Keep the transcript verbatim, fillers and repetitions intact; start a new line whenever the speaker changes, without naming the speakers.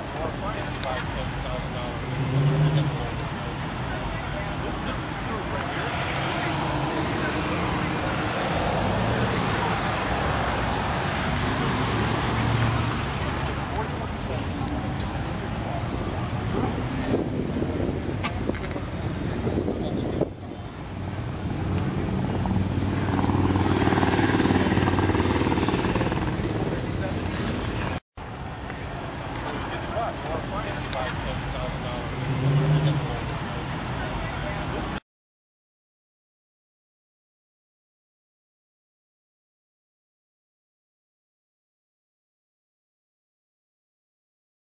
or finance five, ten thousand dollars. You get the loan. This is true right here. This is four twenty-seven.